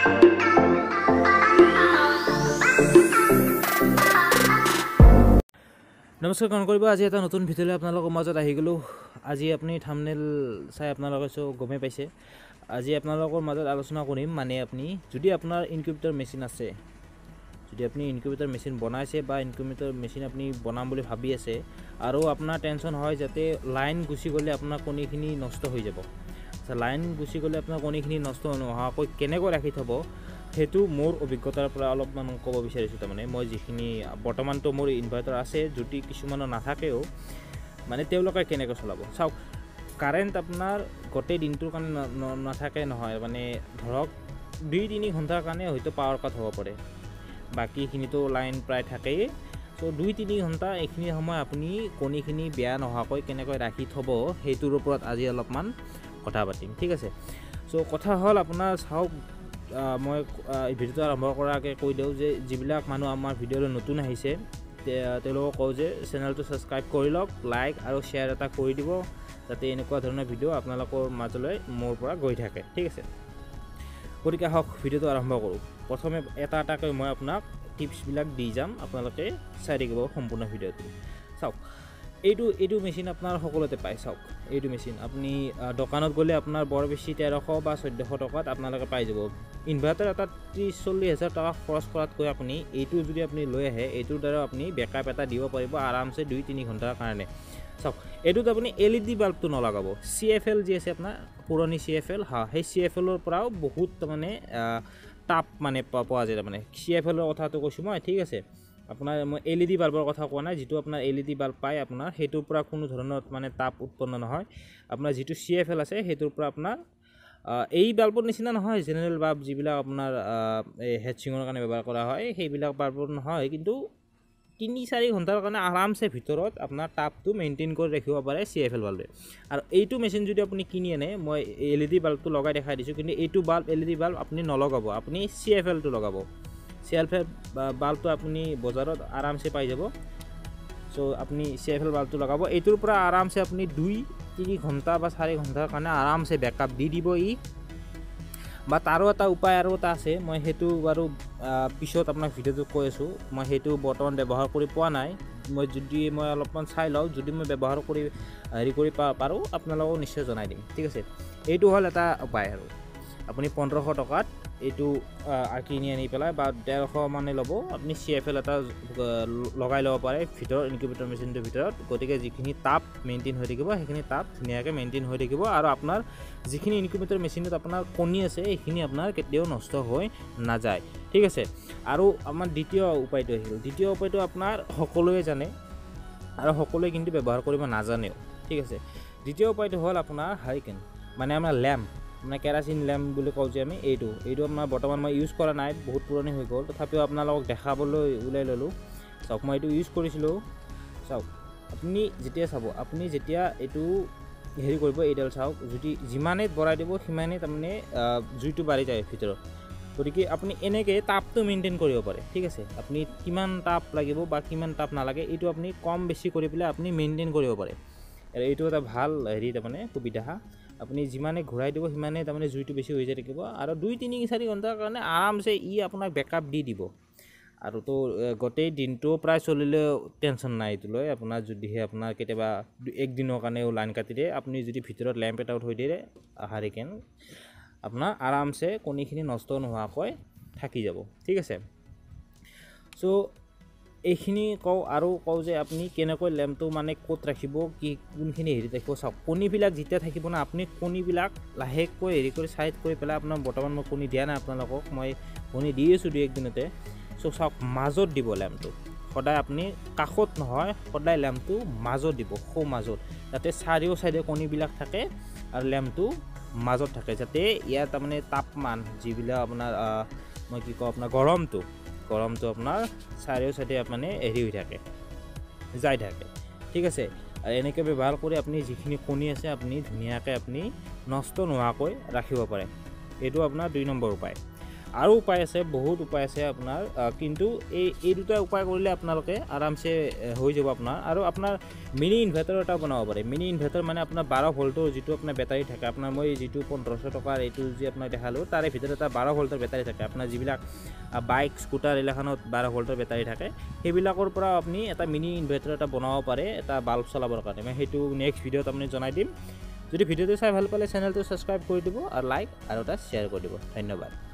নমস্কাৰ গ্ৰহণ কৰিব আজি এটা নতুন ভিডিঅ'লৈ আপোনালোকৰ মাজত আহি গ'লোঁ আজি আপুনি থাম্বনেইল চাই আপোনালোকে গমেই পাইছে আজি আপোনালোকৰ মাজত আলোচনা কৰিম মানে আপুনি যদি আপোনাৰ ইনকিউবেটৰ মেচিন আছে যদি আপুনি ইনকিউবেটৰ মেচিন বনাইছে বা ইনকিউবেটৰ মেচিন আপুনি বনাম বুলি ভাবি আছে আৰু আপোনাৰ টেনচন হয় যাতে লাইন গুচি গ'লে আপোনাৰ কণীখিনি নষ্ট হৈ যাব লাইন গুচি গ'লে আপোনাৰ কণীখিনি নষ্ট নোহোৱাকৈ কেনেকৈ ৰাখি থ'ব সেইটো মোৰ অভিজ্ঞতাৰ পৰা অলপমান ক'ব বিচাৰিছোঁ তাৰমানে মই যিখিনি বৰ্তমানটো মোৰ ইনভাৰ্টাৰ আছে যদি কিছুমানৰ নাথাকেও মানে তেওঁলোকে কেনেকৈ চলাব চাওক কাৰেণ্ট আপোনাৰ গোটেই দিনটোৰ কাৰণে নাথাকে নহয় মানে ধৰক 2-3 ঘণ্টাৰ কাৰণে হয়তো পাৱাৰ কাট হ'ব পাৰে বাকীখিনিতো লাইন প্ৰায় থাকেই চ' 2-3 ঘণ্টা এইখিনি সময় আপুনি কণীখিনি বেয়া নোহোৱাকৈ কেনেকৈ ৰাখি থ'ব সেইটোৰ ওপৰত আজি অলপমান কথা পাতিম ঠিক আছে চ' কথা হ'ল আপোনাৰ চাওক মই ভিডিঅ'টো আৰম্ভ কৰাৰ আগে কৈ দিওঁ যে যিবিলাক মানুহ আমাৰ ভিডিঅ'লৈ নতুন আহিছে তেওঁলোকক কওঁ যে চেনেলটো ছাবস্ক্ৰাইব কৰি লওক লাইক আৰু শ্বেয়াৰ এটা কৰি দিব যাতে এনেকুৱা ধৰণৰ ভিডিঅ' আপোনালোকৰ মাজলৈ মোৰ পৰা গৈ থাকে ঠিক আছে গতিকে আহক ভিডিঅ'টো আৰম্ভ কৰোঁ প্ৰথমে এটা এটাকৈ মই আপোনাক টিপছবিলাক দি যাম আপোনালোকে চাই থাকিব সম্পূৰ্ণ ভিডিঅ'টো চাওক এইটো মেচিন আপোনাৰ সকলোতে পায় চাওক এইটো মেচিন আপুনি দোকানত গ'লে আপোনাৰ বৰ বেছি 1300 বা 1400 টকাত আপোনালোকে পাই যাব ইনভাৰ্টাৰ এটা 30-40 হাজাৰ টকা খৰচ কৰাতকৈ আপুনি এইটো যদি আপুনি লৈ আহে এইটোৰ দ্বাৰা আপুনি বেকআপ এটা দিব পাৰিব আৰামছে 2-3 ঘণ্টাৰ কাৰণে চাওক এইটোত আপুনি LED বাল্বটো নলগাব CFL যি আছে আপোনাৰ পুৰণি CFL সেই CFLৰ পৰাও বহুত মানে তাপ মানে পোৱা যায় তাৰমানে CFLৰ কথাটো কৈছোঁ মই ঠিক আছে আপোনাৰ মই LED বাল্বৰ কথা কোৱা নাই যিটো আপোনাৰ LED বাল্ব পায় আপোনাৰ সেইটোৰ পৰা কোনো ধৰণৰ মানে তাপ উৎপন্ন নহয় আপোনাৰ যিটো CFL আছে সেইটোৰ পৰা আপোনাৰ এই বাল্বৰ নিচিনা নহয় জেনেৰেল বাল্ব যিবিলাক আপোনাৰ হেডছিঙৰ কাৰণে ব্যৱহাৰ কৰা হয় সেইবিলাক বাল্বৰ নহয় কিন্তু 3-4 ঘণ্টাৰ কাৰণে আৰামছে ভিতৰত আপোনাৰ তাপটো মেইনটেইন কৰি ৰাখিব পাৰে CFL বাল্বে আৰু এইটো মেচিন যদি আপুনি কিনি আনে মই LED বাল্বটো লগাই দেখাই দিছোঁ কিন্তু এইটো বাল্ব LED বাল্ব আপুনি নলগাব আপুনি CFLটো লগাব CFL বাল্বটো আপুনি বজাৰত আৰামছে পাই যাব চ' আপুনি CFL বাল্বটো লগাব এইটোৰ পৰা আৰামছে আপুনি 2-3 ঘণ্টা বা 4 ঘণ্টাৰ কাৰণে আৰামছে বেকআপ দি দিব বা তাৰো এটা উপায় আৰু এটা আছে মই সেইটো বাৰু পিছত আপোনাক ভিডিঅ'টো কৈ আছোঁ মই সেইটো বৰ্তমান ব্যৱহাৰ কৰি পোৱা নাই মই অলপমান চাই লওঁ যদি মই ব্যৱহাৰ কৰি হেৰি কৰি পাৰোঁ আপোনালোকক নিশ্চয় জনাই দিম ঠিক আছে এইটো হ'ল এটা উপায় আৰু আপুনি 1500 টকাত এইটো কিনি আনি পেলাই বা 150 মানে ল'ব আপুনি CFL এটা লগাই ল'ব পাৰে ভিতৰত ইনকিউবেটৰ মেচিনটোৰ ভিতৰত গতিকে যিখিনি তাপ মেইনটেইন হৈ থাকিব সেইখিনি তাপ ধুনীয়াকৈ মেইনটেইন হৈ থাকিব আৰু আপোনাৰ যিখিনি ইনকিউবেটৰ মেচিনত আপোনাৰ কণী আছে এইখিনি আপোনাৰ কেতিয়াও নষ্ট হৈ নাযায় ঠিক আছে আৰু আমাৰ দ্বিতীয় উপায়টো আহিল দ্বিতীয় উপায়টো আপোনাৰ সকলোৱে জানে আৰু সকলোৱে কিন্তু ব্যৱহাৰ কৰিব নাজানেও ঠিক আছে দ্বিতীয় উপায়টো হ'ল আপোনাৰ হাৰিকেন মানে আমাৰ লেম্প মানে কেৰাচিন লেম্প বুলি কওঁ যে আমি এইটো আপোনাৰ বৰ্তমান মই ইউজ কৰা নাই বহুত পুৰণি হৈ গ'ল তথাপিও আপোনালোকক দেখাবলৈ ওলাই ল'লোঁ চাওক মই এইটো ইউজ কৰিছিলোঁ চাওক আপুনি যেতিয়া এইটো হেৰি কৰিব এইডাল চাওক যদি যিমানেই বঢ়াই দিব সিমানেই তাৰমানে জুইটো বাঢ়ি যায় ভিতৰত গতিকে আপুনি এনেকৈ তাপটো মেইনটেইন কৰিব পাৰে ঠিক আছে আপুনি কিমান তাপ লাগিব বা কিমান তাপ নালাগে এইটো আপুনি কম বেছি কৰি পেলাই আপুনি মেইনটেইন কৰিব পাৰে আৰু এইটো এটা ভাল হেৰি তাৰমানে সুবিধা আপুনি যিমানে ঘূৰাই দিব সিমানে তাৰমানে জুইটো বেছি হৈ যায় থাকিব আৰু 2-3-4 ঘণ্টাৰ কাৰণে আৰামছে আপোনাক বেকআপ দি দিব আৰু তো গোটেই দিনটো প্ৰায় চলিলেও টেনশ্যন নাই এইটো লৈ আপোনাৰ যদিহে আপোনাৰ কেতিয়াবা একদিনৰ কাৰণেও লাইন কাটি দিয়ে আপুনি যদি ভিতৰত লেম্প এটা থৈ দিয়ে হাৰিকেন আপোনাৰ আৰামছে কণীখিনি নষ্ট নোহোৱাকৈ থাকি যাব ঠিক আছে চ' এইখিনি কওঁ যে আপুনি কেনেকৈ লেম্পটো মানে ক'ত ৰাখিব কি কোনখিনি হেৰি ৰাখিব চাওক কণীবিলাক যেতিয়া থাকিব না আপুনি কণীবিলাক লাহেকৈ হেৰি কৰি ছাইড কৰি পেলাই আপোনাৰ বৰ্তমান মই কণী দিয়া নাই আপোনালোকক মই কণী দি আছোঁ 2-1 দিনতে চ' চাওক মাজত দিব লেম্পটো সদায় আপুনি কাষত নহয় সদায় লেম্পটো মাজত দিব মাজত যাতে চাৰিও চাইডে কণীবিলাক থাকে আৰু লেম্পটো মাজত থাকে যাতে ইয়াৰ তাৰমানে তাপমান যিবিলাক আপোনাৰ মই কি কওঁ আপোনাৰ গৰমটো আপোনাৰ চাৰিও চাইডে মানে হেৰি হৈ থাকে যাই থাকে ঠিক আছে আৰু এনেকৈ ব্যৱহাৰ কৰি আপুনি যিখিনি কণী আছে আপুনি ধুনীয়াকৈ আপুনি নষ্ট নোহোৱাকৈ ৰাখিব পাৰে এইটো আপোনাৰ 2 নম্বৰ উপায় আৰু উপায় আছে, বহুত উপায় আছে আপোনাৰ, কিন্তু এই দুটা উপায় কৰিলে আপোনালোকে আৰামছে হৈ যাব আপোনাৰ। আৰু আপোনাৰ মিনি ইনভাৰ্টাৰ এটা বনাব পাৰে। মিনি ইনভাৰ্টাৰ মানে আপোনাৰ 12 ভল্টৰ যিটো আপোনাৰ বেটাৰী থাকে, আপোনাৰ মই যিটো 1500 টকাৰ এইটো যে আপোনাক দেখালোঁ, তাৰে ভিতৰত এটা 12 ভল্টৰ বেটাৰী থাকে। আপোনাৰ যিবিলাক বাইক স্কুটাৰ এইবিলাখনত 12 ভল্টৰ বেটাৰী থাকে, সেইবিলাকৰ পৰা আপুনি এটা মিনি ইনভাৰ্টাৰ এটা বনাব পাৰে, এটা বাল্ব চলাবৰ কাৰণে। মই সেইটো নেক্সট ভিডিঅ'ত আপুনি জনাই দিম। যদি ভিডিঅ'টো চাই ভাল পালে চেনেলটো ছাবস্ক্ৰাইব কৰি দিব, আৰু লাইক আৰু এটা শ্বেয়াৰ কৰি দিব। ধন্যবাদ।